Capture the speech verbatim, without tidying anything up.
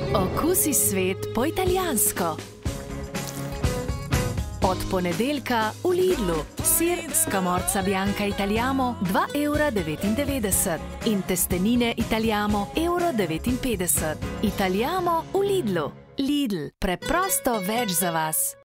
Okusi svet po italijansko. Od ponedeljka v Lidlu. Sir Scamorza Bianca Italiamo dva evra devetindevetdeset in testenine Italiamo evro devetinpetdeset. Italiamo v Lidlu. Lidl, preprosto več za vas.